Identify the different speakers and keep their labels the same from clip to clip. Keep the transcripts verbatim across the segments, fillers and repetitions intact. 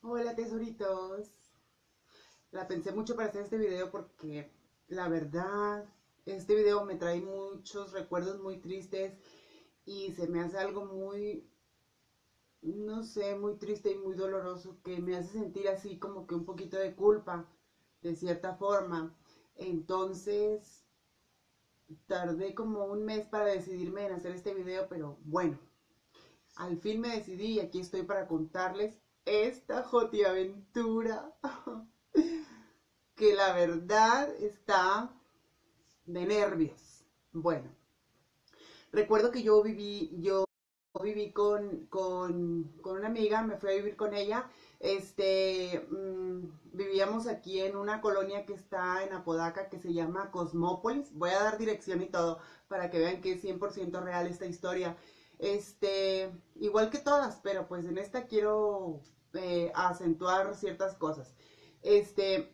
Speaker 1: Hola tesoritos. La pensé mucho para hacer este video porque la verdad, este video me trae muchos recuerdos muy tristes y se me hace algo muy, no sé, muy triste y muy doloroso que me hace sentir así como que un poquito de culpa, de cierta forma. Entonces, tardé como un mes para decidirme en hacer este video, pero bueno, al fin me decidí y aquí estoy para contarles esta jotiaventura. Que la verdad está de nervios. Bueno, recuerdo que yo viví, yo viví con, con, con una amiga, me fui a vivir con ella. Este, mmm, vivíamos aquí en una colonia que está en Apodaca que se llama Cosmópolis. Voy a dar dirección y todo para que vean que es cien por ciento real esta historia. Este, igual que todas, pero pues en esta quiero eh, acentuar ciertas cosas. Este,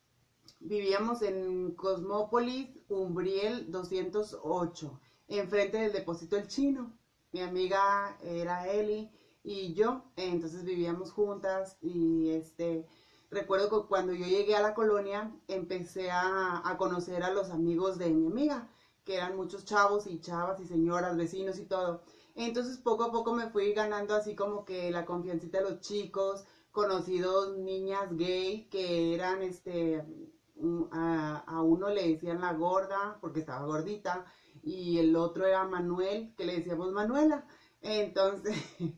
Speaker 1: Vivíamos en Cosmópolis, Umbriel doscientos ocho, enfrente del depósito El Chino. Mi amiga era Eli y yo, entonces vivíamos juntas y este, recuerdo que cuando yo llegué a la colonia empecé a, a conocer a los amigos de mi amiga, que eran muchos chavos y chavas y señoras, vecinos y todo. Entonces poco a poco me fui ganando así como que la confiancita de los chicos, conocidos niñas gay que eran este a, a uno le decían la gorda porque estaba gordita y el otro era Manuel, que le decíamos Manuela. Entonces,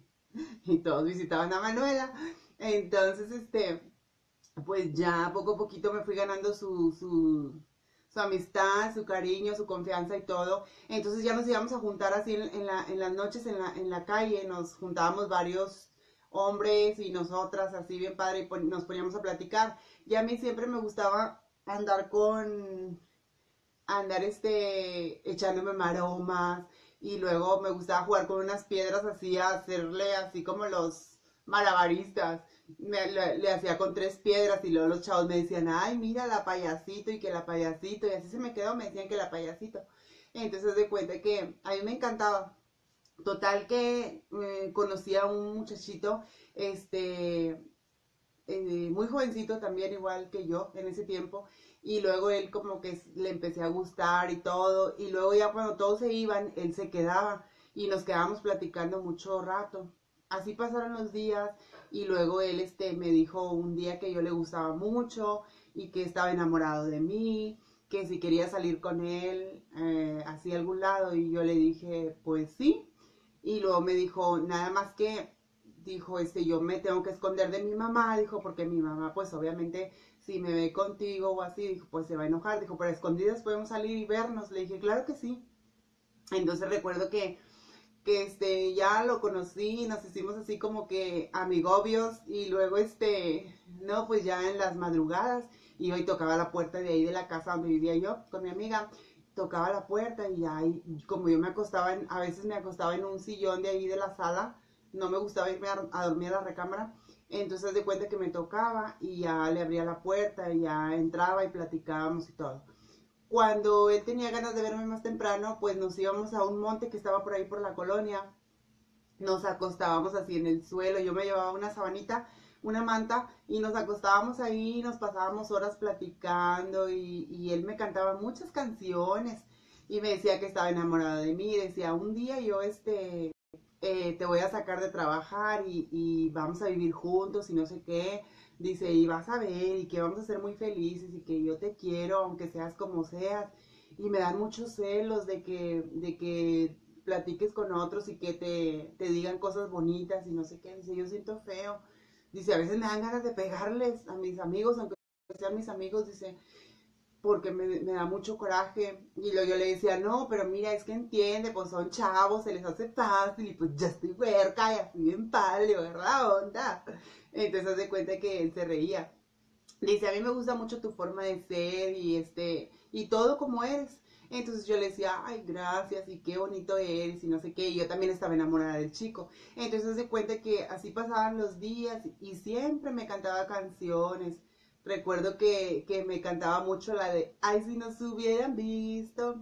Speaker 1: y todos visitaban a Manuela. Entonces, este, pues ya poco a poquito me fui ganando su, su, su amistad, su cariño, su confianza y todo. Entonces ya nos íbamos a juntar así en, en, la, en las noches en la, en la calle, nos juntábamos varios hombres y nosotras así bien padre y pon, nos poníamos a platicar. Y a mí siempre me gustaba andar con, andar este, echándome maromas y luego me gustaba jugar con unas piedras así, a hacerle así como los malabaristas. Me, le, le hacía con tres piedras y luego los chavos me decían, ay, mira la payasito y que la payasito y así se me quedó, me decían que la payasito. Entonces de cuenta que a mí me encantaba. Total que eh, conocí a un muchachito, este, eh, muy jovencito también, igual que yo en ese tiempo, y luego él como que le empecé a gustar y todo, y luego ya cuando todos se iban, él se quedaba y nos quedábamos platicando mucho rato. Así pasaron los días y luego él este, me dijo un día que yo le gustaba mucho y que estaba enamorado de mí, que si quería salir con él eh, hacia algún lado y yo le dije pues sí, y luego me dijo nada más que dijo, este, yo me tengo que esconder de mi mamá, dijo, porque mi mamá, pues obviamente, si me ve contigo o así, dijo, pues se va a enojar, dijo, pero a escondidas podemos salir y vernos. Le dije, claro que sí. Entonces recuerdo que, que este, ya lo conocí, nos hicimos así como que amigobios y luego, este, no, pues ya en las madrugadas, y hoy tocaba la puerta de ahí de la casa donde vivía yo con mi amiga, tocaba la puerta y ahí, como yo me acostaba, en, a veces me acostaba en un sillón de ahí de la sala, no me gustaba irme a, a dormir a la recámara, entonces de cuenta que me tocaba y ya le abría la puerta y ya entraba y platicábamos y todo. Cuando él tenía ganas de verme más temprano, pues nos íbamos a un monte que estaba por ahí por la colonia, nos acostábamos así en el suelo, yo me llevaba una sabanita, una manta y nos acostábamos ahí, nos pasábamos horas platicando y, y él me cantaba muchas canciones y me decía que estaba enamorado de mí, decía un día yo este eh, te voy a sacar de trabajar y, y vamos a vivir juntos y no sé qué, dice y vas a ver y que vamos a ser muy felices y que yo te quiero aunque seas como seas y me dan muchos celos de que, de que platiques con otros y que te, te digan cosas bonitas y no sé qué. Dice, yo siento feo. Dice, a veces me dan ganas de pegarles a mis amigos, aunque sean mis amigos, dice, porque me, me da mucho coraje. Y luego yo le decía, no, pero mira, es que entiende, pues son chavos, se les hace fácil y pues ya estoy huerca y así bien padre, ¿verdad? Onda. Entonces haz de cuenta que él se reía. Dice, a mí me gusta mucho tu forma de ser y este, y todo como eres. Entonces yo le decía, ay, gracias, y qué bonito eres, y no sé qué, y yo también estaba enamorada del chico. Entonces se cuenta que así pasaban los días y siempre me cantaba canciones. Recuerdo que, que me cantaba mucho la de, ay, si nos hubieran visto,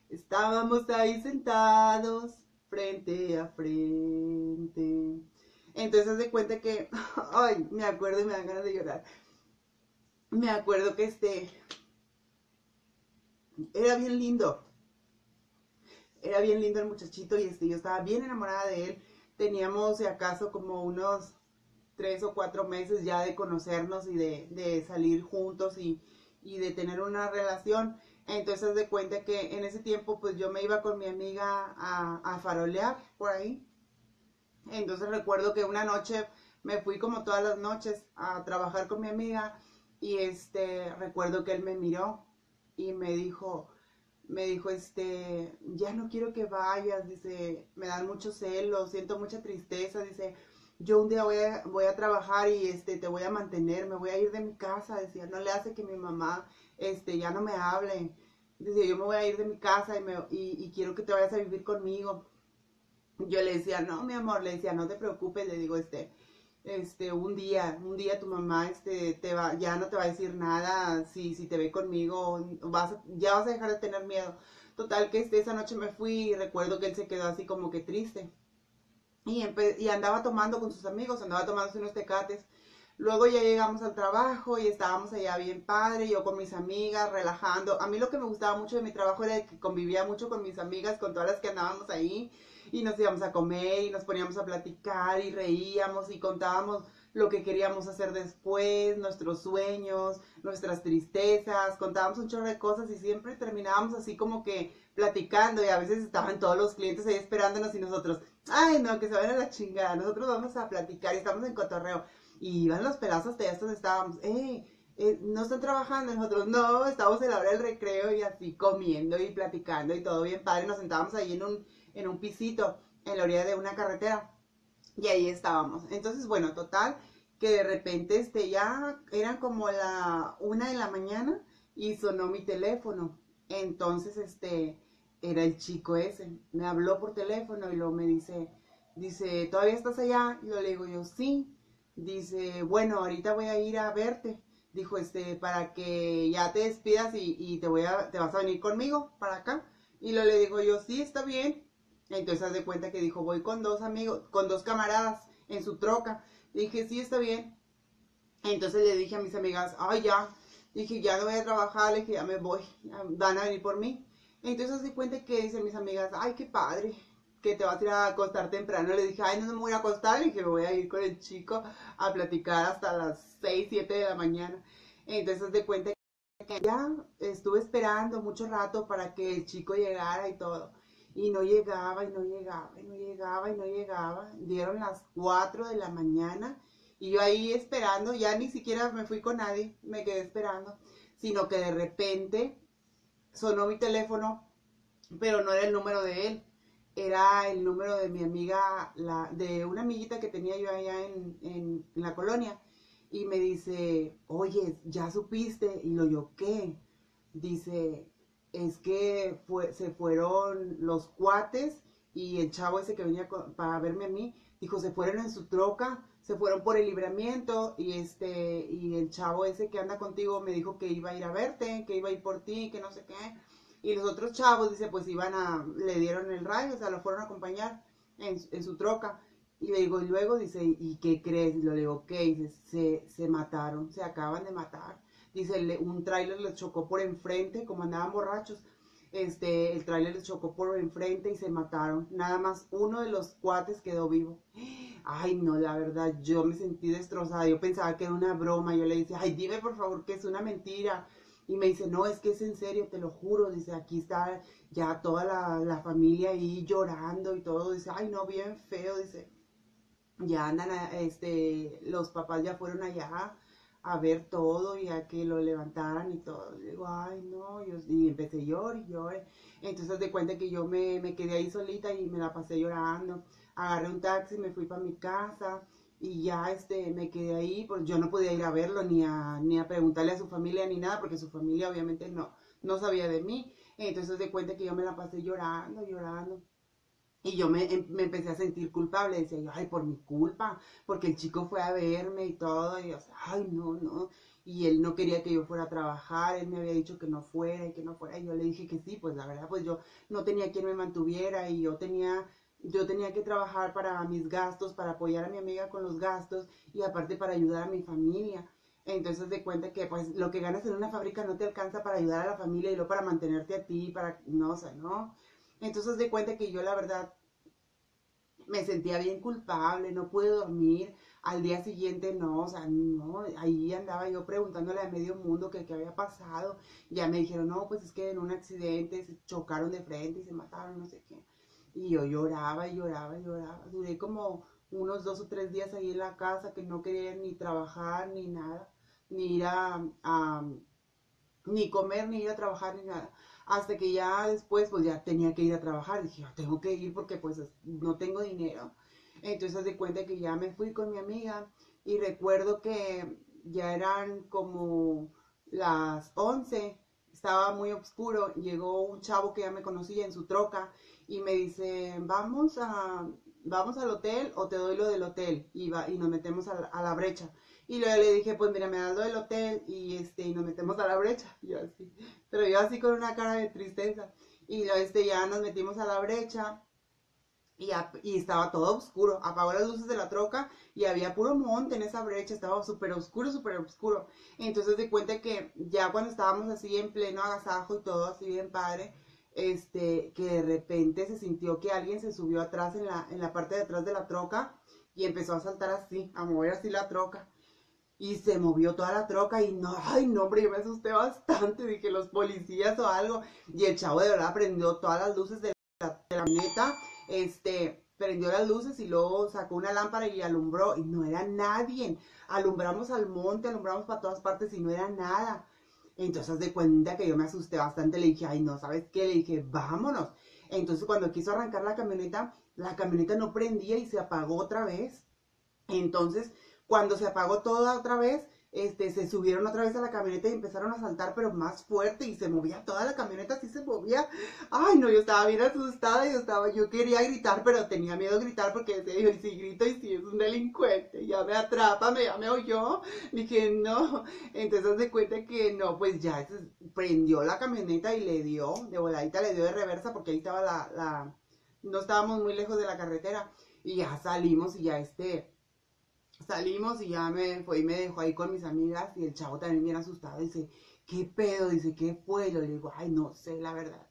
Speaker 1: estábamos ahí sentados, frente a frente. Entonces haz de cuenta que, ay, me acuerdo y me dan ganas de llorar. Me acuerdo que este, era bien lindo, era bien lindo el muchachito y este, yo estaba bien enamorada de él. Teníamos, si acaso, como unos tres o cuatro meses ya de conocernos y de, de salir juntos y, y de tener una relación. Entonces de cuenta que en ese tiempo pues yo me iba con mi amiga a, a farolear por ahí. Entonces recuerdo que una noche me fui como todas las noches a trabajar con mi amiga y este recuerdo que él me miró y me dijo, me dijo, este, ya no quiero que vayas, dice, me dan mucho celos, siento mucha tristeza, dice, yo un día voy a, voy a trabajar y este, te voy a mantener, me voy a ir de mi casa, decía, no le hace que mi mamá, este, ya no me hable, dice, yo me voy a ir de mi casa y, me, y, y quiero que te vayas a vivir conmigo. Yo le decía, no, mi amor, le decía, no te preocupes, le digo, este, este, un día, un día tu mamá, este, te va, ya no te va a decir nada si, si te ve conmigo, vas a- ya vas a dejar de tener miedo. Total que este, esa noche me fui y recuerdo que él se quedó así como que triste. Y, empe- y andaba tomando con sus amigos, andaba tomando unos tecates. Luego ya llegamos al trabajo y estábamos allá bien padre, yo con mis amigas, relajando. A mí lo que me gustaba mucho de mi trabajo era que convivía mucho con mis amigas, con todas las que andábamos ahí. Y nos íbamos a comer y nos poníamos a platicar y reíamos y contábamos lo que queríamos hacer después, nuestros sueños, nuestras tristezas, contábamos un chorro de cosas y siempre terminábamos así como que platicando y a veces estaban todos los clientes ahí esperándonos y nosotros, ay no, que se vayan a la chingada, nosotros vamos a platicar y estamos en cotorreo. Y iban los pedazos hasta estos estábamos, eh, eh, no están trabajando, nosotros no, estamos en la hora del recreo y así comiendo y platicando y todo bien padre, nos sentábamos ahí en un, en un pisito en la orilla de una carretera y ahí estábamos. Entonces, bueno, total, que de repente este, ya eran como la una de la mañana y sonó mi teléfono. Entonces, este, era el chico ese. Me habló por teléfono y luego me dice, dice, ¿todavía estás allá? Y yo le digo yo, sí. Dice, bueno, ahorita voy a ir a verte. Dijo, este, para que ya te despidas y, y te voy a, te vas a venir conmigo para acá. Y lo le digo yo, sí, está bien. Entonces haz de cuenta que dijo, voy con dos amigos, con dos camaradas en su troca. Le dije, sí, está bien. Entonces le dije a mis amigas, ay, ya. Dije, ya no voy a trabajar, le dije, ya me voy, van a venir por mí. Entonces haz de cuenta que dicen mis amigas, ay, qué padre, que te vas a ir a acostar temprano. Le dije, ay, no, no me voy a acostar, le dije, me voy a ir con el chico a platicar hasta las seis siete de la mañana. Entonces haz de cuenta que ya estuve esperando mucho rato para que el chico llegara y todo. Y no llegaba, y no llegaba, y no llegaba, y no llegaba. Dieron las cuatro de la mañana y yo ahí esperando, ya ni siquiera me fui con nadie, me quedé esperando, sino que de repente sonó mi teléfono, pero no era el número de él, era el número de mi amiga, la, de una amiguita que tenía yo allá en, en, en la colonia. Y me dice, oye, ¿ya supiste? Y lo yo, ¿qué? Dice, es que fue, se fueron los cuates y el chavo ese que venía con, para verme a mí, dijo, se fueron en su troca, se fueron por el libramiento y este, y el chavo ese que anda contigo me dijo que iba a ir a verte, que iba a ir por ti, que no sé qué. Y los otros chavos, dice, pues iban a, le dieron el rayo, o sea, lo fueron a acompañar en, en su troca. Y le digo, y luego dice, ¿y qué crees? Y le digo, ok, dice, se, se mataron, se acaban de matar. Dice, le, un tráiler les chocó por enfrente, como andaban borrachos. Este, el tráiler les chocó por enfrente y se mataron. Nada más uno de los cuates quedó vivo. Ay, no, la verdad, yo me sentí destrozada. Yo pensaba que era una broma. Yo le decía, ay, dime por favor que es una mentira. Y me dice, no, es que es en serio, te lo juro. Dice, aquí está ya toda la, la familia ahí llorando y todo. Dice, ay, no, bien feo. Dice, ya andan, a- este, los papás ya fueron allá a ver todo y a que lo levantaran y todo. Y digo, ay, no, yo, y empecé a llorar y llorar. Entonces de cuenta que yo me, me quedé ahí solita y me la pasé llorando. Agarré un taxi, me fui para mi casa y ya este, me quedé ahí, pues yo no podía ir a verlo ni a, ni a preguntarle a su familia ni nada, porque su familia obviamente no, no sabía de mí. Entonces de cuenta que yo me la pasé llorando, llorando. Y yo me, em- me empecé a sentir culpable, decía yo, ay, por mi culpa, porque el chico fue a verme y todo, y yo, o sea, ay, no, no, y él no quería que yo fuera a trabajar, él me había dicho que no fuera y que no fuera, y yo le dije que sí, pues la verdad, pues yo no tenía quien me mantuviera y yo tenía yo tenía que trabajar para mis gastos, para apoyar a mi amiga con los gastos y aparte para ayudar a mi familia. Entonces de cuenta que pues lo que ganas en una fábrica no te alcanza para ayudar a la familia y luego para mantenerte a ti, para, no, o sea, no. Entonces de cuenta que yo la verdad me sentía bien culpable, no pude dormir, al día siguiente no, o sea, no, ahí andaba yo preguntándole a medio mundo que qué había pasado, ya me dijeron, no, pues es que en un accidente se chocaron de frente y se mataron, no sé qué, y yo lloraba y lloraba y lloraba, duré como unos dos o tres días ahí en la casa que no quería ni trabajar ni nada, ni ir a, a ni comer, ni ir a trabajar, ni nada. Hasta que ya después, pues ya tenía que ir a trabajar. Dije, yo tengo que ir porque pues no tengo dinero. Entonces de cuenta que ya me fui con mi amiga y recuerdo que ya eran como las once, estaba muy oscuro, llegó un chavo que ya me conocía en su troca y me dice, vamos a, vamos al hotel o te doy lo del hotel y, va, y nos metemos a la, a la brecha. Y luego le dije, pues mira, me das lo del hotel y, este, y nos metemos a la brecha. Y yo así, pero yo así con una cara de tristeza. Y luego este, ya nos metimos a la brecha y, a, y estaba todo oscuro. Apagó las luces de la troca y había puro monte en esa brecha. Estaba súper oscuro, súper oscuro. Entonces de cuenta que ya cuando estábamos así en pleno agasajo y todo así bien padre, este, que de repente se sintió que alguien se subió atrás en la, en la parte de atrás de la troca y empezó a saltar así, a mover así la troca. Y se movió toda la troca y no, ay no, hombre, yo me asusté bastante, dije los policías o algo. Y el chavo de verdad prendió todas las luces de la, de la camioneta, este, prendió las luces y luego sacó una lámpara y alumbró y no era nadie. Alumbramos al monte, alumbramos para todas partes y no era nada. Entonces haz de cuenta que yo me asusté bastante, le dije, ay no, ¿sabes qué? Le dije, vámonos. Entonces cuando quiso arrancar la camioneta, la camioneta no prendía y se apagó otra vez. Entonces, cuando se apagó toda otra vez, este, se subieron otra vez a la camioneta y empezaron a saltar, pero más fuerte, y se movía toda la camioneta, así se movía. Ay, no, yo estaba bien asustada, yo estaba, yo quería gritar, pero tenía miedo de gritar porque decía, yo, y si grito, y si es un delincuente, ya me atrapa, me, ya me oyó. Dije, no. Entonces se cuenta que no, pues ya se prendió la camioneta y le dio, de voladita le dio de reversa, porque ahí estaba la, la, no estábamos muy lejos de la carretera, y ya salimos y ya este... Salimos y ya me fue y me dejó ahí con mis amigas y el chavo también bien asustado. Dice, ¿qué pedo? Dice, ¿qué fue? Yo le digo, ay, no sé, la verdad.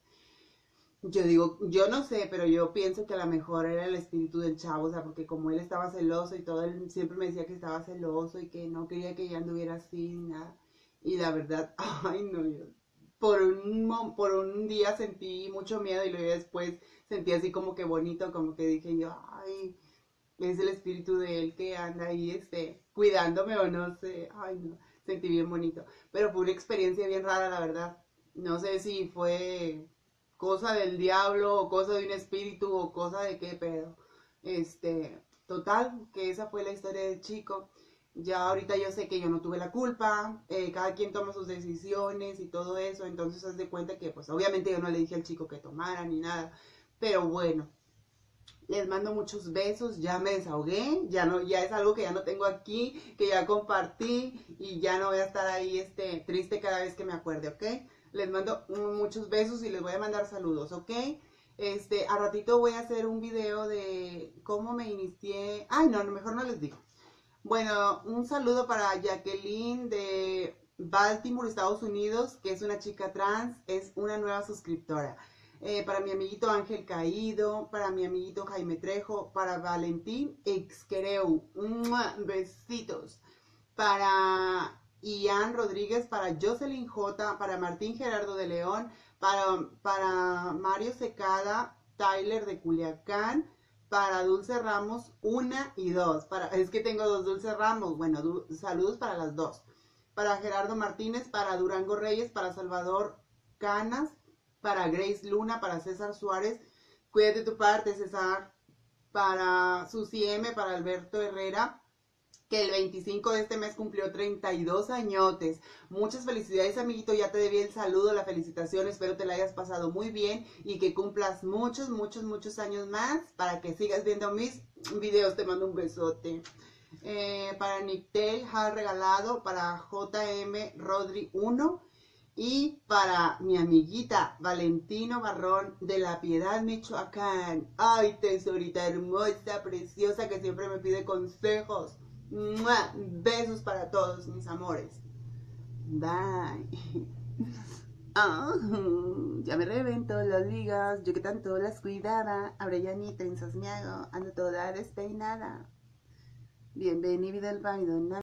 Speaker 1: Yo digo, yo no sé, pero yo pienso que a lo mejor era el espíritu del chavo, o sea, porque como él estaba celoso y todo, él siempre me decía que estaba celoso y que no quería que ella anduviera así ni nada. Y la verdad, ay, no, yo por un, por un día sentí mucho miedo y luego después sentí así como que bonito, como que dije yo, ay, es el espíritu de él que anda ahí, este, cuidándome o no sé, ay no, sentí bien bonito, pero fue una experiencia bien rara, la verdad, no sé si fue cosa del diablo o cosa de un espíritu o cosa de qué pedo, este, total, que esa fue la historia del chico. Ya ahorita yo sé que yo no tuve la culpa, eh, cada quien toma sus decisiones y todo eso, entonces haz de cuenta que pues obviamente yo no le dije al chico que tomara ni nada, pero bueno, les mando muchos besos, ya me desahogué, ya no, ya es algo que ya no tengo aquí, que ya compartí y ya no voy a estar ahí este, triste cada vez que me acuerde, ¿ok? Les mando muchos besos y les voy a mandar saludos, ¿ok? Este, a ratito voy a hacer un video de cómo me inicié, ay no, mejor no les digo. Bueno, un saludo para Jacqueline de Baltimore, Estados Unidos, que es una chica trans, es una nueva suscriptora. Eh, para mi amiguito Ángel Caído, para mi amiguito Jaime Trejo, para Valentín Exquereu, besitos. Para Ian Rodríguez, para Jocelyn J, para Martín Gerardo de León, para, para Mario Secada, Tyler de Culiacán, para Dulce Ramos, una y dos. Para, es que tengo dos Dulce Ramos. Bueno, du, saludos para las dos. Para Gerardo Martínez, para Durango Reyes, para Salvador Canas, para Grace Luna, para César Suárez. Cuídate tu parte, César. Para Susi M, para Alberto Herrera, que el veinticinco de este mes cumplió treinta y dos añotes. Muchas felicidades, amiguito, ya te debí el saludo, la felicitación, espero te la hayas pasado muy bien y que cumplas muchos, muchos, muchos años más para que sigas viendo mis videos. Te mando un besote. Eh, para Nictel, Hal Regalado, para J M Rodri uno, Y para mi amiguita Valentino Barrón de La Piedad, Michoacán. Ay, tesorita hermosa, preciosa, que siempre me pide consejos. ¡Mua! Besos para todos mis amores. Bye. Oh, ya me reventó las ligas, yo que tanto las cuidaba. Ahora ya ni trenzas me hago, ando toda despeinada. Bienvenida al baile.